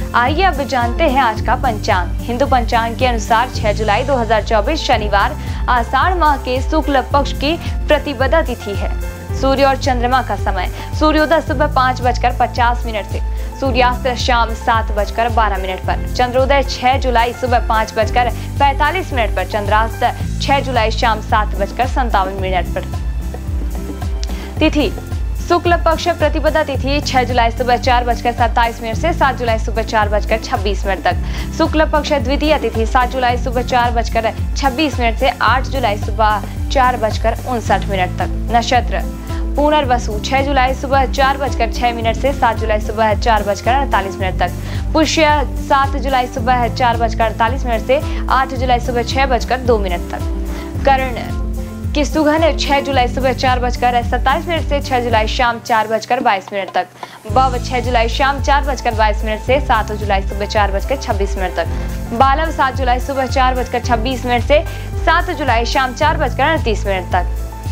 आइए अब जानते हैं आज का पंचांग। हिंदू पंचांग के अनुसार 6 जुलाई 2024 शनिवार आषाढ़ माह के शुक्ल पक्ष की प्रतिपदा तिथि है। सूर्य और चंद्रमा का समय सूर्योदय सुबह 5:50 से सूर्यास्त शाम 7:12 पर। चंद्रोदय 6 जुलाई सुबह 5:45 पर। चंद्रास्त 6 जुलाई शाम 7:57 पर। तिथि शुक्ल पक्ष प्रतिपदा तिथि 6 जुलाई सुबह 4:27 से 7 जुलाई सुबह 4:26 तक। शुक्ल पक्ष द्वितीय तिथि 7 जुलाई सुबह 4:26 से 8 जुलाई सुबह 4:59 तक। नक्षत्र पुनर्वसु 6 जुलाई सुबह 4:06 से 7 जुलाई सुबह 4:48 तक। पुष्य 7 जुलाई सुबह 4:48 से 8 जुलाई सुबह 6:02 तक। कर्ण की सुगन 6 जुलाई सुबह 4:27 से 6 जुलाई शाम 4:22 तक। बव 6 जुलाई शाम 4:22 से 7 जुलाई सुबह 4:26 तक। बालव 7 जुलाई सुबह 4:26 से 7 जुलाई शाम 4:38 तक।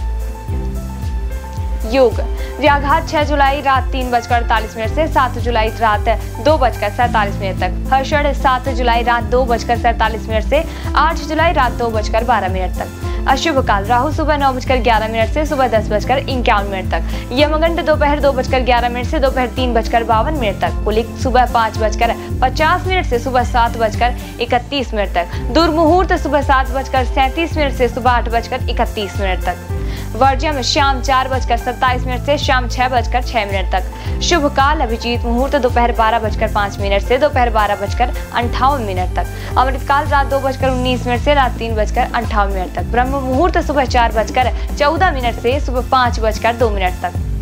योग व्याघात 6 जुलाई रात 3:48 से 7 जुलाई रात 2:47 तक। हर्षण 7 जुलाई रात 2:47 से 8 जुलाई रात 2:12 तक। अशुभ काल राहु सुबह 9:11 से सुबह 10:51 तक। यमगंड दोपहर 2:11 से दोपहर 3:52 तक। कुलिक सुबह 5:50 से सुबह 7:31 तक। दुर्मुहूर्त सुबह 7:37 से सुबह 8:31 तक। वर्ज्यम शाम 4:27 से शाम 6:06 तक। शुभ काल अभिजीत मुहूर्त दोपहर 12:05 से दोपहर 12:58 तक। अमृत काल रात 2:19 से रात 3:58 तक। ब्रह्म मुहूर्त सुबह 4:14 से सुबह 5:02 तक।